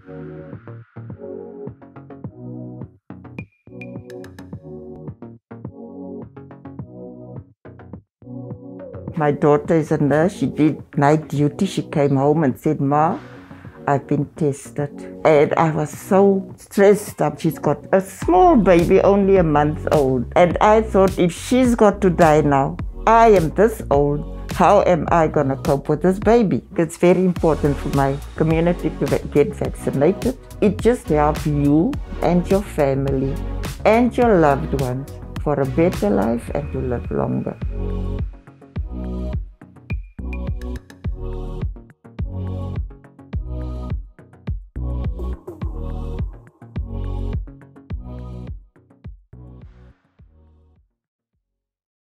My daughter is a nurse. She did night duty. She came home and said, "Ma, I've been tested." And I was so stressed up. She's got a small baby, only a month old. And I thought, if she's got to die now, I am this old, how am I going to cope with this baby? It's very important for my community to get vaccinated. It just helps you and your family and your loved ones for a better life and to live longer.